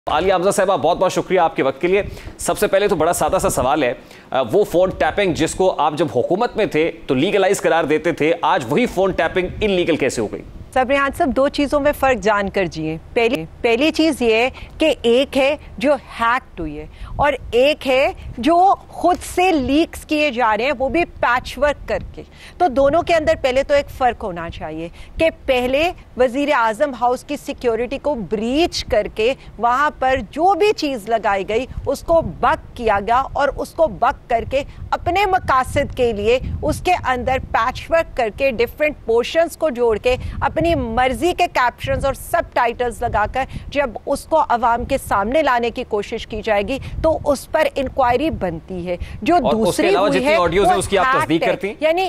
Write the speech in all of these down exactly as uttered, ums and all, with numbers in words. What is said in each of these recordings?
عالیہ حمزہ صاحبہ بہت بہت شکریہ آپ کے وقت کے لیے. سب سے پہلے تو بڑا سادہ سا سوال ہے, وہ فون ٹیپنگ جس کو آپ جب حکومت میں تھے تو لیگلائز قرار دیتے تھے, آج وہی فون ٹیپنگ ان لیگل کیسے ہو گئی؟ سبریان صاحب دو چیزوں میں فرق جان کر جیے. پہلی پہلی چیز یہ ہے کہ ایک ہے جو ہیکڈ ہوئی ہے اور ایک ہے جو خود سے لیکس کیے جا رہے ہیں, وہ بھی پیچ ورک کر کے. تو دونوں کے اندر پہلے تو ایک فرق ہونا چاہیے کہ پہلے وزیر اعظم ہاؤس کی سیکیورٹی کو بریچ کر کے وہاں پر جو بھی چیز لگائی گئی اس کو بک کیا گیا اور اس کو بک کر کے اپنے مقاصد کے لیے اس کے اندر پیچ ورک کر کے ڈفرینٹ پورشنز کو جوڑ کے اپنی مرضی کے کیپشنز اور سب ٹائٹلز لگا کر جب اس کو عوام کے سامنے لانے کی کوشش کی جائے گی تو اس پر انکوائری بنتی ہے. جو دوسری ہوئی ہے آڈیوز ہیں اس کی آپ تصدیق کرتی ہیں؟ یعنی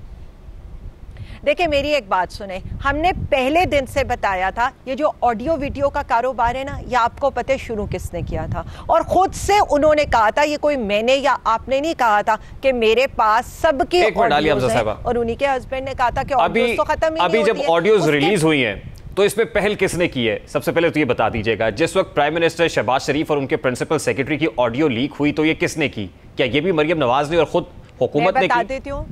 دیکھیں میری ایک بات سنیں, ہم نے پہلے دن سے بتایا تھا یہ جو آڈیو ویڈیو کا کاروبار ہے نا, یہ آپ کو پتہ شروع کس نے کیا تھا, اور خود سے انہوں نے کہا تھا, یہ کوئی میں نے یا آپ نے نہیں کہا تھا کہ میرے پاس سب کی آڈیوز ہیں, اور انہی کے ہسبینڈ نے کہا تھا کہ آڈیوز تو ختم ہی نہیں ہوتی ہے. ابھی جب آڈیوز ریلیز ہوئی ہیں تو اس میں پہل کس نے کی ہے؟ سب سے پہلے تو یہ بتا دیجئے گا, جس وقت پرائم منسٹر شہباز شریف اور ان کے پرنسپل سیکرٹری کی آڈیو لیک ہوئی تو یہ کس نے کی؟ کیا یہ بھی مریم نواز نے اور خود حکومت نے کی؟ میں بتا دیتی ہوں,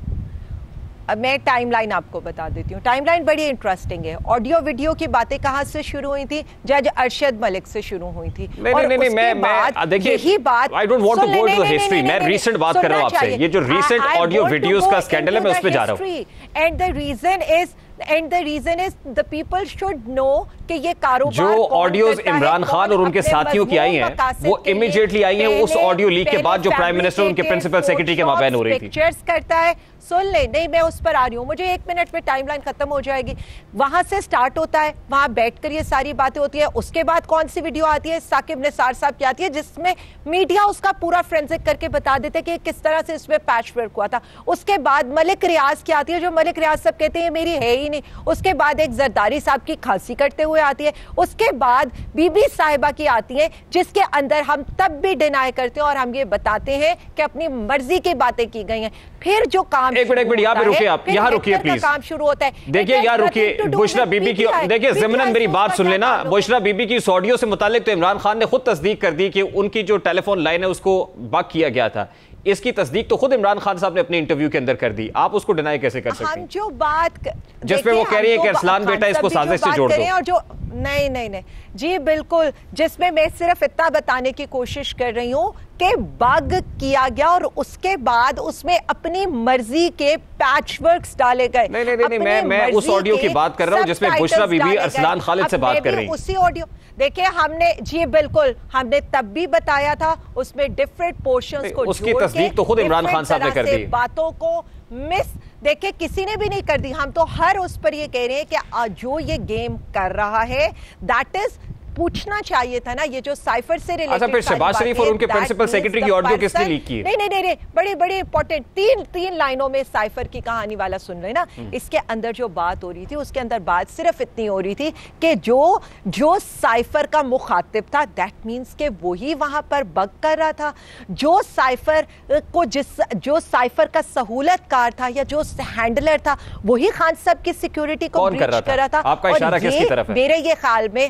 اب میں ٹائم لائن آپ کو بتا دیتی ہوں. ٹائم لائن بڑی انٹرسٹنگ ہے. آڈیو ویڈیو کی باتیں کہاں سے شروع ہوئی تھی؟ جج ارشد ملک سے شروع ہوئی تھی. نہیں نہیں نہیں میں دیکھیے یہی بات I don't want to go to the history, میں ریسنٹ بات کر رہا ہوں آپ سے. یہ جو ریسنٹ آڈیو ویڈیوز کا اسکینڈل ہے میں اس پہ جا رہا ہوں. And the reason is And the reason is the people should know کہ یہ کاروبار جو آڈیوز عمران خان اور ان کے ساتھیوں کی آئی ہیں وہ امیجیٹلی آئی ہیں اس آڈیو لیک کے بعد جو پرائم منسٹر ان کے پرنسپل سیکرٹری کے مابین ہو رہی تھی. پکچرز کرتا ہے, سن لیں, نہیں میں اس پر آ رہی ہوں, مجھے ایک منٹ میں ٹائم لائن ختم ہو جائے گی. وہاں سے سٹارٹ ہوتا ہے, وہاں بیٹھ کر یہ ساری باتیں ہوتی ہیں. اس کے بعد کون سی ویڈیو آتی ہے؟ ثاقب نثار صاحب کی آتی ہے جس میں میڈیا اس کا پورا فرینزک کر کے بتا دیتے کہ کس طرح سے اس میں پیچ ورک ہوا تھا. اس کے بعد ملک ریاض کی آتی ہے جو ملک ریاض صاحب کہتے ہیں میری ہے ہی نہیں. اس کے بعد ایک زرداری صاحب کی کھانسی کرتے ہوئے آتی ہے. اس کے بعد بی بی صاحبہ کی آتی ہے جس کے اندر ہم تب بھی ڈینائی کرتے ہیں اور ہم یہ بتاتے ہیں کہ اپنی مرضی کی باتیں کی گئی ہیں. پھر جو کام ایک منٹ ایک منٹ یہاں پہ رکیے, آپ یہاں رکیے پلیز, کام شروع ہوتا ہے. دیکھیے یہاں رکیے, بشرا بی بی کی دیکھیے ضمناً میری بات سن لینا. بشرا بی بی کی اس آڈیو سے متعلق تو عمران خان نے خود تصدیق کر دی کہ ان کی جو ٹیلی فون لائن ہے اس کو بک کیا گیا تھا. اس کی تصدیق تو خود عمران خان صاحب نے اپنے انٹرویو کے اندر کر دی, آپ اس کو ڈینائی کیسے کر سکتے ہیں؟ ہم جو بات جس پہ وہ کہہ رہی ہے کہ ارسلان بیٹا اس کو سازش سے جوڑ دو, اور جو نہیں نہیں نہیں جی بالکل, جس میں میں صرف اتنا بتانے کی کوشش کر رہی ہوں کہ بگ کیا گیا اور اس کے بعد اس میں اپنی مرضی کے پیچ ورکس ڈالے گئے. نہیں نہیں نہیں میں میں اس آڈیو کی بات کر رہا ہوں جس میں بشرا بی بی ارسلان خالد سے بات کر رہی ہیں. اسی آڈیو دیکھیں ہم نے جی بالکل ہم نے تب بھی بتایا تھا, اس میں ڈفرینٹ پورشنز کو اس کی تصدیق تو خود عمران خان صاحب نے کر دی. باتوں کو مس دیکھیں کسی نے بھی نہیں کر دی. ہم تو ہر اس پر یہ کہہ رہے ہیں کہ جو یہ گیم کر رہا ہے دیٹ از پوچھنا چاہیے تھا نا, یہ جو سائفر سے ریلیٹڈ. اچھا پھر شہباز شریف اور ان کے پرنسپل سیکرٹری کی آڈیو کس نے لیک کی؟ نہیں نہیں نہیں بڑی بڑی امپورٹنٹ تین تین لائنوں میں سائفر کی کہانی والا سن رہے نا. اس کے اندر جو بات ہو رہی تھی اس کے اندر بات صرف اتنی ہو رہی تھی کہ جو جو سائفر کا مخاطب تھا دیٹ مینس کہ وہی وہاں پر بگ کر رہا تھا. جو سائفر کو جس جو سائفر کا سہولت کار تھا یا جو ہینڈلر تھا وہی خان صاحب کی سیکیورٹی کو بریچ کر رہا تھا. آپ کا اشارہ کس کی طرف ہے؟ میرے یہ خیال میں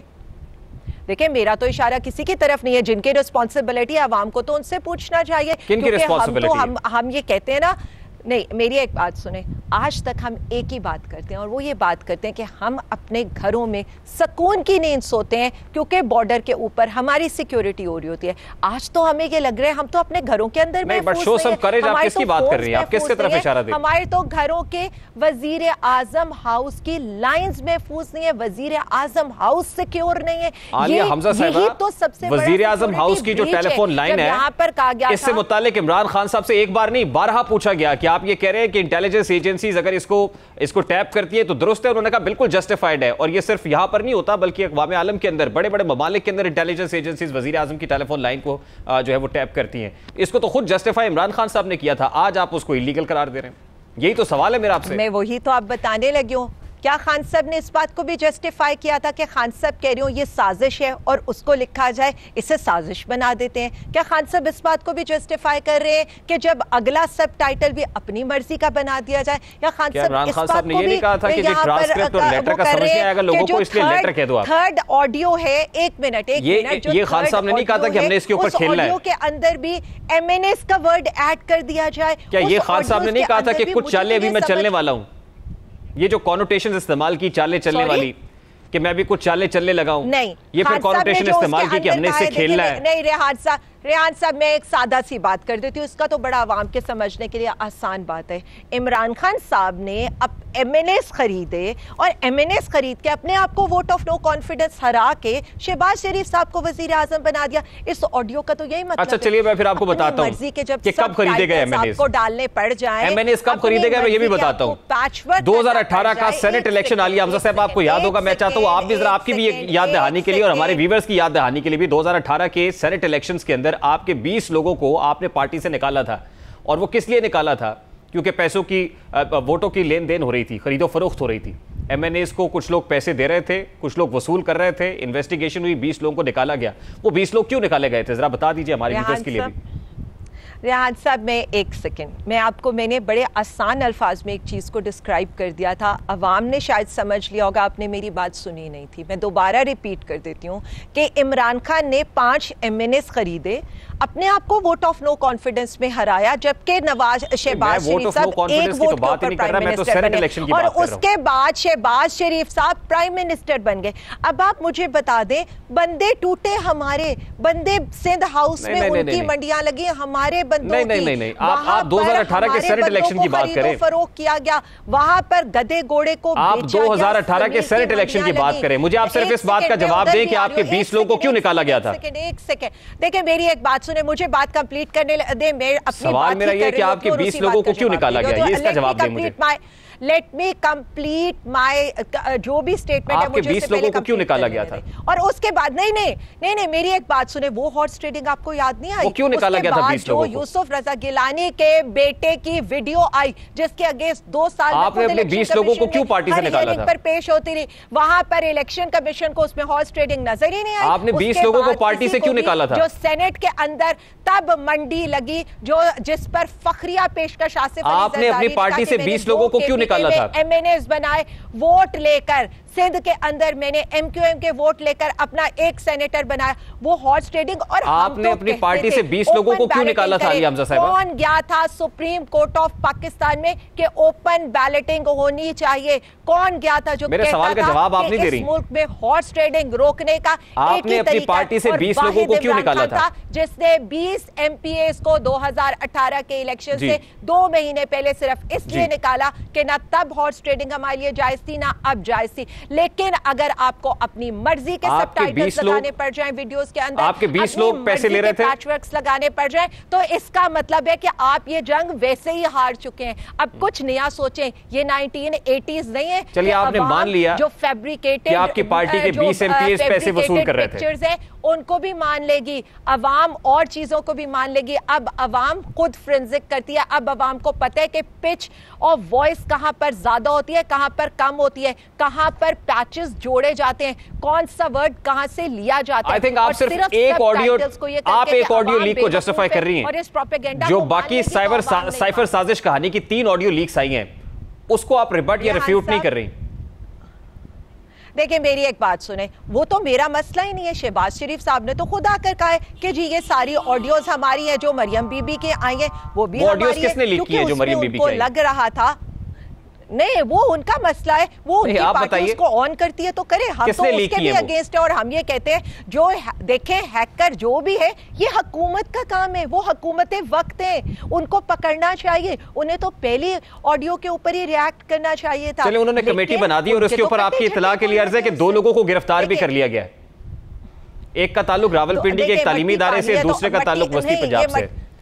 دیکھیں میرا تو اشارہ کسی کی طرف نہیں ہے. جن کی ریسپانسبلٹی ہے عوام کو تو ان سے پوچھنا چاہیے. کن کی ریسپانسبلٹی ہے؟ ہم ہم یہ کہتے ہیں نا, نہیں میری ایک بات سنیں, آج تک ہم ایک ہی بات کرتے ہیں اور وہ یہ بات کرتے ہیں کہ ہم اپنے گھروں میں سکون کی نیند سوتے ہیں کیونکہ بارڈر کے اوپر ہماری سیکیورٹی ہو رہی ہوتی ہے. آج تو ہمیں یہ لگ رہا ہے ہم تو اپنے گھروں کے اندر محفوظ نہیں ہیں. آپ کس کی بات کر رہی ہیں؟ آپ کس کی طرف اشارہ دیں؟ ہمارے تو گھروں کے وزیر اعظم ہاؤس کی لائنز محفوظ نہیں ہے, وزیر اعظم ہاؤس سیکیور نہیں ہے. عالیہ حمزہ صاحبہ وزیر اعظم ہاؤس کی جو ٹیلی فون لائن ہے اس سے متعلق عمران خان صاحب سے ایک بار نہیں بارہا پوچھا گیا کہ آپ یہ کہہ رہے ہیں کہ انٹیلیجنس ایجنسیز اگر اس کو اس کو ٹیپ کرتی ہے تو درست ہے. انہوں نے کہا بالکل جسٹیفائیڈ ہے, اور یہ صرف یہاں پر نہیں ہوتا بلکہ اقوام عالم کے اندر بڑے بڑے ممالک کے اندر انٹیلیجنس ایجنسیز وزیر اعظم کی ٹیلی فون لائن کو جو ہے وہ ٹیپ کرتی ہیں. اس کو تو خود جسٹیفائی عمران خان صاحب نے کیا تھا, آج آپ اس کو ایلیگل قرار دے رہے ہیں. یہی تو سوال ہے میرا آپ سے. میں وہی تو آپ بتانے لگی ہوں کیا خان صاحب نے اس بات کو بھی جسٹیفائی کیا تھا کہ خان صاحب کہہ رہی ہوں یہ سازش ہے اور اس کو لکھا جائے اسے سازش بنا دیتے ہیں؟ کیا خان صاحب اس بات کو بھی جسٹیفائی کر رہے ہیں کہ جب اگلا سب ٹائٹل بھی اپنی مرضی کا بنا دیا جائے؟ یا خان صاحب اس بات کو بھی یہاں پر تھرڈ آڈیو ہے، ایک منٹ ایک منٹ یہ خان صاحب نے نہیں کہا تھا کہ ہم نے اس کے اوپر کھیلنا ہے، اس آڈیو کے اندر بھی ایم این ایس کا ورڈ ایڈ کر دیا جائے؟ کیا یہ خان صاحب نے نہیں کہا تھا کہ کچھ چالیں ابھی میں چلنے والا ہوں؟ یہ جو کونوٹیشنز استعمال کی چالیں چلنے والی کہ میں بھی کچھ چالیں چلنے لگا ہوں، نہیں یہ پھر کونوٹیشن استعمال کی کہ ہم نے اس سے کھیلنا ہے؟ نہیں ریحان صاحب ریحان صاحب میں ایک سادہ سی بات کر دیتی ہوں، اس کا تو بڑا عوام کے سمجھنے کے لیے آسان بات ہے۔ عمران خان صاحب نے اب ایم این ایس خریدے اور ایم این ایس خرید کے اپنے آپ کو ووٹ آف نو کانفیڈنس ہرا کے شہباز شریف صاحب کو وزیر اعظم بنا دیا۔ اس آڈیو کا تو یہی مطلب ہے۔ اچھا چلیے میں پھر آپ کو بتاتا ہوں کہ کب خریدے گئے ایم این ایس، کو ڈالنے پڑ جائیں ایم این ایس کب خریدے گئے میں یہ بھی بتاتا ہوں۔ دو ہزار اٹھارہ کا سینٹ الیکشن عالیہ حمزہ صاحب آپ کو یاد ہوگا، میں چاہتا ہوں آپ بھی ذرا آپ کی بھی یاد دہانی کے لیے اور ہمارے ویورز کی یاد دہانی کے لیے بھی، دو ہزار اٹھارہ کے سینٹ الیکشنز کے اندر آپ کے بیس لوگوں کو آپ نے پارٹی سے نکالا تھا، اور وہ کس لیے نکالا تھا؟ کیونکہ پیسوں کی ووٹوں کی لین دین ہو رہی تھی، خرید و فروخت ہو رہی تھی۔ ایم این ایس کو کچھ لوگ پیسے دے رہے تھے، کچھ لوگ وصول کر رہے تھے، انویسٹیگیشن ہوئی، بیس لوگوں کو نکالا گیا۔ وہ بیس لوگ کیوں نکالے گئے تھے ذرا بتا دیجئے ہمارے ویورز کے لیے بھی۔ ریحان صاحب میں ایک سیکنڈ میں آپ کو میں نے بڑے آسان الفاظ میں ایک چیز کو ڈسکرائب کر دیا تھا، عوام نے شاید سمجھ لیا ہوگا، آپ نے میری بات سنی نہیں تھی، میں دوبارہ ریپیٹ کر دیتی ہوں کہ عمران خان نے پانچ ایم این ایس خریدے، اپنے آپ کو ووٹ آف نو کانفیڈنس میں ہرایا، جبکہ نواز شہباز شریف صاحب ایک ووٹ کے اوپر پرائم منسٹر بنے اور اس کے بعد شہباز شریف صاحب پرائم منسٹر بن گئے۔ اب آپ مجھے بتا دیں، بندے ٹوٹے ہمارے، بندے سندھ ہاؤس میں ان کی منڈیاں لگی ہمارے بندوں کی، وہاں پر ہمارے بندوں کو خرید و فروخت کیا گیا، وہاں پر گدے گھوڑے کو آپ دو ہزار اٹھارہ کے سینٹ الیکشن کی بات کریں، مجھے آپ صرف اس بات کا جواب دیں کہ آپ کے بیس لوگوں کو کیوں نکالا گیا تھا؟ ایک سیکنڈ دیکھیں میری ایک بات سنیں، مجھے بات کمپلیٹ کرنے دیں، میں اپنی سوال میرا یہ کہ آپ کے بیس لوگوں کو کیوں نکالا گیا، یہ اس کا جواب دیں مجھے۔ لیٹ می کمپلیٹ مائی جو بھی سٹیٹمنٹ ہے مجھے بیس لوگوں کو کیوں نکالا گیا تھا؟ اور اس کے بعد نہیں نہیں نہیں نہیں میری ایک بات سنیں، وہ ہارس ٹریڈنگ آپ کو یاد نہیں آئی؟ وہ کیوں نکالا گیا تھا بیس لوگوں کو؟ یوسف رضا گیلانی کے بیٹے کی ویڈیو آئی جس کے اگینسٹ دو سال آپ نے اپنے بیس لوگوں کو کیوں پارٹی سے نکالا تھا؟ پر پیش ہوتی رہی، وہاں پر الیکشن کمیشن کو اس میں ہارس ٹریڈنگ نظر ہی نہیں آئی۔ آپ نے بیس لوگوں کو پارٹی سے کیوں نکالا تھا؟ جو سینٹ کے اندر تب منڈی لگی جو جس پر فخریہ پیشکش آصف علی آپ نے اپنی پارٹی سے بیس لوگوں کو کیوں نکالا تھا؟ ایم این ایس بنائے، ووٹ لے کر سندھ کے اندر میں نے ایم کیو ایم کے ووٹ لے کر اپنا ایک سینیٹر بنایا، وہ ہارس ٹریڈنگ۔ اور آپ نے اپنی پارٹی سے بیس لوگوں کو کیوں نکالا تھا عالیہ حمزہ صاحبہ؟ کون گیا تھا سپریم کورٹ آف پاکستان میں کہ اوپن بیلٹنگ ہونی چاہیے؟ کون گیا تھا جو کہتا تھا کہ اس ملک میں ہارس ٹریڈنگ روکنے کا آپ نے اپنی پارٹی سے بیس لوگوں کو کیوں نکالا تھا؟ جس نے بیس ایم پی ایس کو دو ہزار اٹھارہ کے الیکشن سے دو مہینے پہلے صرف اس لیے نکالا کہ نہ تب ہارس ٹریڈنگ ہمارے لیے جائز تھی نہ اب جائز تھی۔ لیکن اگر آپ کو اپنی مرضی کے سب ٹائٹلز لگانے پڑ جائیں ویڈیوز کے اندر، آپ کے بیس لوگ پیسے لے رہے تھے، پیچ ورکس لگانے پڑ جائیں، تو اس کا مطلب ہے کہ آپ یہ جنگ ویسے ہی ہار چکے ہیں۔ اب کچھ نیا سوچیں، یہ نائنٹین ایٹیز نہیں ہے۔ چلیے آپ نے مان لیا جو فیبریکیٹڈ کہ آپ کی پارٹی کے بیس ایم پی ایس پیسے وصول کر رہے تھے، ان کو بھی مان لے گی عوام، اور چیزوں کو بھی مان لے گی۔ اب عوام خود فرنزک کرتی ہے، اب عوام کو پتہ ہے کہ پچ اور وائس کہاں پر زیادہ ہوتی ہے، کہاں پر کم ہوتی ہے، کہاں پر پیچز جوڑے جاتے ہیں، کون سا ورڈ کہاں سے لیا جاتا ہے۔ آئی تھنک آپ صرف ایک آڈیو آپ ایک آڈیو لیک کو جسٹیفائی کر رہی ہیں، جو باقی سائفر سازش کہانی کی تین آڈیو لیکس آئی ہیں اس کو آپ ریبٹ یا ریفیوٹ نہیں کر رہی۔ دیکھیں میری ایک بات سنیں، وہ تو میرا مسئلہ ہی نہیں ہے، شہباز شریف صاحب نے تو خود آ کر کہا ہے کہ جی یہ ساری آڈیوز ہماری ہیں جو مریم بی بی کے آئی ہیں، وہ بھی ہماری ہیں، کیونکہ اس میں ان کو لگ رہا تھا۔ نہیں وہ ان کا مسئلہ ہے، وہ ان کی پارٹی اس کو آن کرتی ہے تو کرے، ہم تو اس کے بھی اگینسٹ ہے۔ اور ہم یہ کہتے ہیں جو دیکھیں ہیکر جو بھی ہے یہ حکومت کا کام ہے، وہ حکومت وقت ہے، ان کو پکڑنا چاہیے، انہیں تو پہلی آڈیو کے اوپر ہی ریاکٹ کرنا چاہیے تھا۔ چلے انہوں نے کمیٹی بنا دی اور اس کے اوپر آپ کی اطلاع کے لیے عرض ہے کہ دو لوگوں کو گرفتار بھی کر لیا گیا ہے، ایک کا تعلق راولپنڈی کے ایک تعلیمی ادارے سے، دوسرے کا تعلق وسطی پنجاب سے۔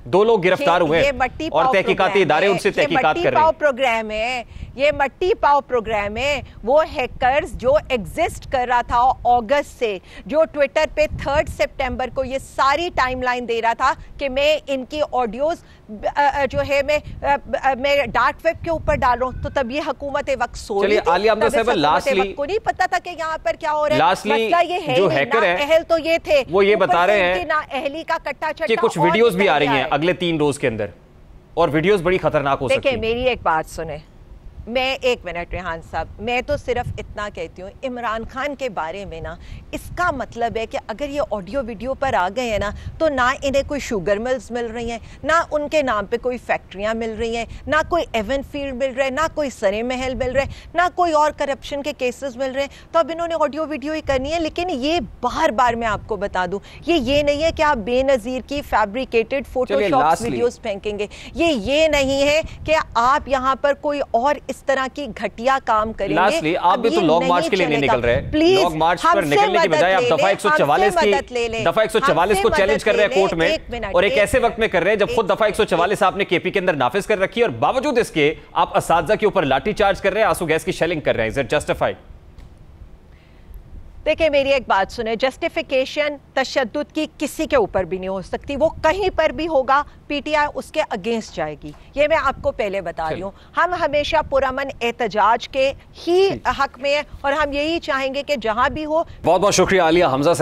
दो लोग गिरफ्तार हुए और तहकीकाती इदारे उनसे तहकीकात कर रहे हैं। प्रोग्राम है ये, मट्टी पाव प्रोग्राम है। वो हैकर्स जो एग्जिस्ट कर रहा था अगस्त से, जो ट्विटर पे थर्ड सितंबर को ये सारी टाइमलाइन दे रहा था कि मैं इनकी ऑडियोज जो है मैं मैं डार्क वेब के ऊपर डाल रहा हूं, तो तब ये हुकूमत वक्त सो रही थी। आलिया हमजा साहब, लास्टली को नहीं पता था कि यहाँ पर क्या हो रहा है। लास्टली जो हैकर है, अहल तो ये थे, वो ये बता रहे हैं ना अहली का कट्टा चट्टा कि कुछ वीडियोस भी आ रही हैं अगले तीन रोज के अंदर, और वीडियोस बड़ी खतरनाक हो सकती हैं। देखिए मेरी एक बात सुने, मैं एक मिनट रेहान साहब, मैं तो सिर्फ इतना कहती हूँ इमरान खान के बारे में ना, इसका मतलब है कि अगर ये ऑडियो वीडियो पर आ गए हैं ना, तो ना इन्हें कोई शुगर मिल्स मिल रही हैं, ना उनके नाम पे कोई फैक्ट्रियाँ मिल रही हैं, ना कोई एवन फील्ड मिल रहा है, ना कोई सरे महल मिल रहा है, ना कोई और करप्शन के केसेस मिल रहे हैं, तो अब इन्होंने ऑडियो वीडियो ही करनी है। लेकिन ये बार बार मैं आपको बता दूँ, ये ये नहीं है कि आप बेनज़ीर की फैब्रिकेटेड फोटोशॉप वीडियोस फेंकेंगे, ये ये नहीं है कि आप यहाँ पर कोई और इस तरह की घटिया काम करेंगे। लास्टली आप भी तो लॉन्ग मार्च के लिए नहीं निकल रहे, प्लीज लॉन्ग मार्च पर निकलने की बजाय आप दफा एक सौ चवालीस की दफा एक सौ चवालीस को चैलेंज कर रहे हैं कोर्ट में, और एक ऐसे वक्त में कर रहे हैं जब खुद दफा एक सौ चवालीस आपने केपी के अंदर नाफिज कर रखी है, और बावजूद इसके आप असातिज़ा के ऊपर लाठी चार्ज कर रहे हैं, आंसू गैस की शेलिंग कर रहे हैं। Is it justified? देखिए मेरी एक बात सुने, जस्टिफिकेशन तशद्दुद की किसी के ऊपर भी नहीं हो सकती, वो कहीं पर भी होगा पीटीआई उसके अगेंस्ट जाएगी, ये मैं आपको पहले बता रही हूँ। हम हमेशा पुरअमन एहतजाज के ही हक में हैं, और हम यही चाहेंगे कि जहां भी हो। बहुत बहुत शुक्रिया आलिया हमजा।